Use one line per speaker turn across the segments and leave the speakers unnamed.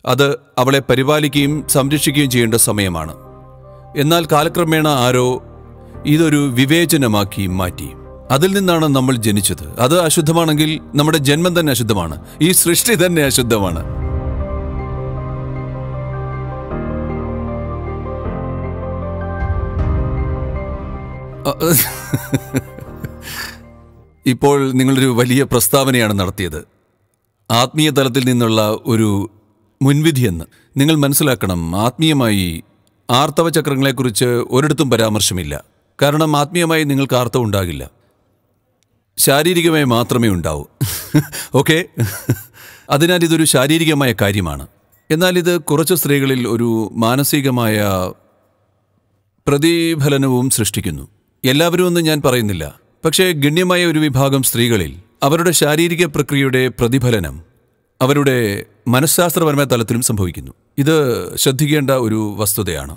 അത് അവളെ പരിപാലിക്കുകയും സംരക്ഷിക്കുകയും ചെയ്യേണ്ട സമയമാണ്. എന്നാൽ കാലക്രമേണ ആരോ ഇതൊരു വിവേചനമാക്കി മാറ്റി. അതിൽ നിന്നാണ് നമ്മൾ ജനിച്ചത്. അത് അശുദ്ധമാണെങ്കിൽ നമ്മുടെ ജന്മം തന്നെ അശുദ്ധമാണ്. ഈ സൃഷ്ടി തന്നെ അശുദ്ധമാണ്. ഇപ്പോൾ നിങ്ങളൊരു വലിയ പ്രസ്താവനയാണ് നടത്തിയത്. ആത്മീയ തലത്തിൽ നിന്നുള്ള ഒരു മുൻവിധിയെന്ന് നിങ്ങൾ മനസ്സിലാക്കണം. ആത്മീയമായി ആർത്തവ ചക്രങ്ങളെക്കുറിച്ച് ഒരിടത്തും പരാമർശമില്ല. കാരണം ആത്മീയമായി നിങ്ങൾക്ക് ആർത്തവം ഉണ്ടാകില്ല, ശാരീരികമായി മാത്രമേ ഉണ്ടാവൂ. ഓക്കെ, അതിനാൽ ഇതൊരു ശാരീരികമായ കാര്യമാണ്. എന്നാൽ ഇത് കുറച്ച് സ്ത്രീകളിൽ ഒരു മാനസികമായ പ്രതിഫലനവും സൃഷ്ടിക്കുന്നു. എല്ലാവരും ഒന്നും ഞാൻ പറയുന്നില്ല, പക്ഷേ ഗണ്യമായ ഒരു വിഭാഗം സ്ത്രീകളിൽ അവരുടെ ശാരീരിക പ്രക്രിയയുടെ പ്രതിഫലനം അവരുടെ മനഃശാസ്ത്രപരമായ തലത്തിലും സംഭവിക്കുന്നു. ഇത് ശ്രദ്ധിക്കേണ്ട ഒരു വസ്തുതയാണ്.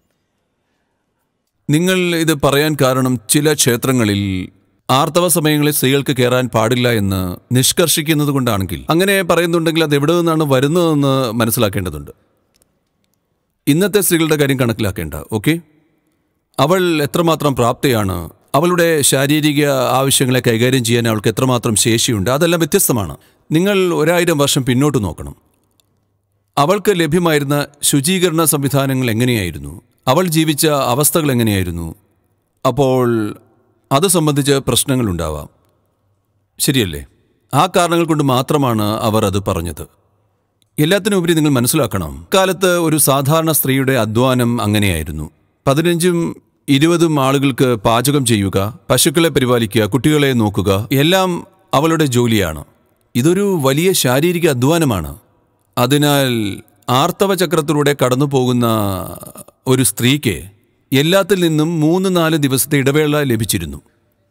നിങ്ങൾ ഇത് പറയാൻ കാരണം ചില ക്ഷേത്രങ്ങളിൽ ആർത്തവ സമയങ്ങളിൽ സ്ത്രീകൾക്ക് കയറാൻ പാടില്ല എന്ന് നിഷ്കർഷിക്കുന്നത് കൊണ്ടാണെങ്കിൽ, അങ്ങനെ പറയുന്നുണ്ടെങ്കിൽ അത് എവിടെ നിന്നാണ് വരുന്നതെന്ന് മനസ്സിലാക്കേണ്ടതുണ്ട്. ഇന്നത്തെ സ്ത്രീകളുടെ കാര്യം കണക്കിലാക്കേണ്ട. ഓക്കെ, അവൾ എത്രമാത്രം പ്രാപ്തയാണ്, അവളുടെ ശാരീരിക ആവശ്യങ്ങളെ കൈകാര്യം ചെയ്യാൻ അവൾക്ക് എത്രമാത്രം ശേഷിയുണ്ട്, അതെല്ലാം വ്യത്യസ്തമാണ്. നിങ്ങൾ 1000 വർഷം പിന്നോട്ട് നോക്കണം. അവൾക്ക് ലഭ്യമായിരുന്ന ശുചീകരണ സംവിധാനങ്ങൾ എങ്ങനെയായിരുന്നു, അവൾ ജീവിച്ച അവസ്ഥകൾ എങ്ങനെയായിരുന്നു, അപ്പോൾ അത് സംബന്ധിച്ച് പ്രശ്നങ്ങളുണ്ടാവാം. ശരിയല്ലേ? ആ കാരണങ്ങൾ കൊണ്ട് മാത്രമാണ് അവർ അത് പറഞ്ഞത്. എല്ലാത്തിനുപരി നിങ്ങൾ മനസ്സിലാക്കണം, കാലത്ത് ഒരു സാധാരണ സ്ത്രീയുടെ അധ്വാനം അങ്ങനെയായിരുന്നു. 15ഉം 20ഉം ആളുകൾക്ക് പാചകം ചെയ്യുക, പശുക്കളെ പരിപാലിക്കുക, കുട്ടികളെ നോക്കുക, എല്ലാം അവളുടെ ജോലിയാണ്. ഇതൊരു വലിയ ശാരീരിക അധ്വാനമാണ്. അതിനാൽ ആർത്തവ ചക്രത്തിലൂടെ കടന്നു പോകുന്ന ഒരു സ്ത്രീക്ക് എല്ലാത്തിൽ നിന്നും 3-4 ദിവസത്തെ ഇടവേള ലഭിച്ചിരുന്നു.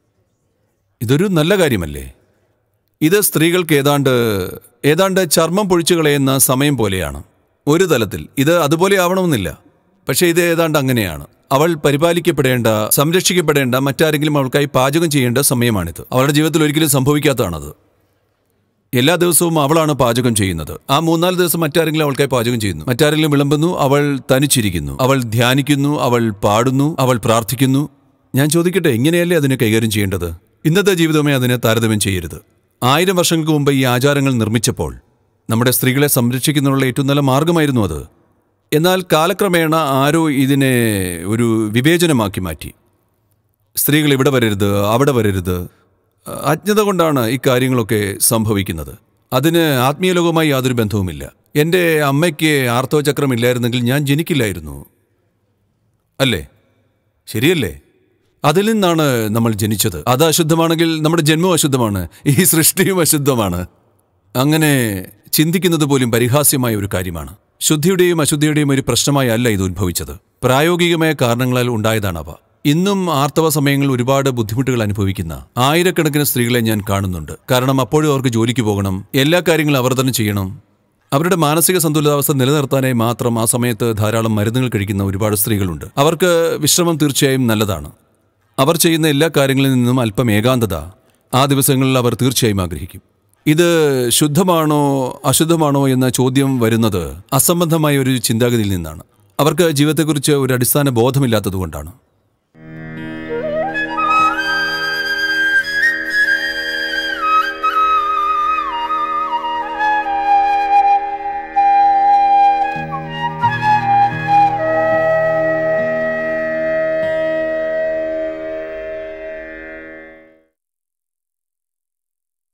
ഇതൊരു നല്ല കാര്യമല്ലേ? ഇത് സ്ത്രീകൾക്ക് ഏതാണ്ട് ചർമ്മം പൊഴിച്ചു കളയുന്ന സമയം പോലെയാണ്. ഒരു തലത്തിൽ ഇത് അതുപോലെ ആവണമെന്നില്ല, പക്ഷേ ഇത് ഏതാണ്ട് അങ്ങനെയാണ്. അവൾ പരിപാലിക്കപ്പെടേണ്ട, സംരക്ഷിക്കപ്പെടേണ്ട, മറ്റാരെങ്കിലും അവൾക്കായി പാചകം ചെയ്യേണ്ട സമയമാണിത്. അവളുടെ ജീവിതത്തിൽ ഒരിക്കലും സംഭവിക്കാത്തതാണത്. എല്ലാ ദിവസവും അവളാണ് പാചകം ചെയ്യുന്നത്. ആ 3-4 ദിവസം മറ്റാരെങ്കിലും അവൾക്കായി പാചകം ചെയ്യുന്നു, മറ്റാരെങ്കിലും വിളമ്പുന്നു, അവൾ തനിച്ചിരിക്കുന്നു, അവൾ ധ്യാനിക്കുന്നു, അവൾ പാടുന്നു, അവൾ പ്രാർത്ഥിക്കുന്നു. ഞാൻ ചോദിക്കട്ടെ, ഇങ്ങനെയല്ലേ അതിനെ കൈകാര്യം ചെയ്യേണ്ടത്? ഇന്നത്തെ ജീവിതമേ അതിനെ താരതമ്യം ചെയ്യരുത്. 1000 വർഷങ്ങൾക്ക് മുമ്പ് ഈ ആചാരങ്ങൾ നിർമ്മിച്ചപ്പോൾ നമ്മുടെ സ്ത്രീകളെ സംരക്ഷിക്കുന്നതിനുള്ള ഏറ്റവും നല്ല മാർഗമായിരുന്നു അത്. എന്നാൽ കാലക്രമേണ ആരോ ഇതിനെ ഒരു വിവേചനമാക്കി മാറ്റി. സ്ത്രീകൾ ഇവിടെ വരരുത്, അവിടെ വരരുത്. അജ്ഞത കൊണ്ടാണ് ഈ കാര്യങ്ങളൊക്കെ സംഭവിക്കുന്നത്. അതിന് ആത്മീയ ലോകവുമായി യാതൊരു ബന്ധവുമില്ല. എൻ്റെ അമ്മയ്ക്ക് ആർത്തവചക്രം ഇല്ലായിരുന്നെങ്കിൽ ഞാൻ ജനിക്കില്ലായിരുന്നു, അല്ലേ? ശരിയല്ലേ? അതിൽ നിന്നാണ് നമ്മൾ ജനിച്ചത്. അത് അശുദ്ധമാണെങ്കിൽ നമ്മുടെ ജന്മവും അശുദ്ധമാണ്, ഈ സൃഷ്ടിയും അശുദ്ധമാണ്. അങ്ങനെ ചിന്തിക്കുന്നത് പോലും പരിഹാസ്യമായ ഒരു കാര്യമാണ്. ശുദ്ധിയുടെയും അശുദ്ധിയുടെയും ഒരു പ്രശ്നമായി അല്ല ഇത് ഉദ്ഭവിച്ചത്. പ്രായോഗികമായ കാരണങ്ങളാൽ ഉണ്ടായതാണവ. ഇന്നും ആർത്തവ സമയങ്ങളിൽ ഒരുപാട് ബുദ്ധിമുട്ടുകൾ അനുഭവിക്കുന്ന ആയിരക്കണക്കിന് സ്ത്രീകളെ ഞാൻ കാണുന്നുണ്ട്. കാരണം അപ്പോഴും അവർക്ക് ജോലിക്ക് പോകണം, എല്ലാ കാര്യങ്ങളും അവർ തന്നെ ചെയ്യണം. അവരുടെ മാനസിക സന്തുലിതാവസ്ഥ നിലനിർത്താനായി മാത്രം ആ സമയത്ത് ധാരാളം മരുന്നുകൾ കഴിക്കുന്ന ഒരുപാട് സ്ത്രീകളുണ്ട്. അവർക്ക് വിശ്രമം തീർച്ചയായും നല്ലതാണ്. അവർ ചെയ്യുന്ന എല്ലാ കാര്യങ്ങളിൽ നിന്നും അല്പം ഏകാന്തത ആ ദിവസങ്ങളിൽ അവർ തീർച്ചയായും ആഗ്രഹിക്കും. ഇത് ശുദ്ധമാണോ അശുദ്ധമാണോ എന്ന ചോദ്യം വരുന്നത് അസംബന്ധമായ ഒരു ചിന്താഗതിയിൽ നിന്നാണ്. അവർക്ക് ജീവിതത്തെക്കുറിച്ച് ഒരു അടിസ്ഥാന ബോധമില്ലാത്തതുകൊണ്ടാണ്.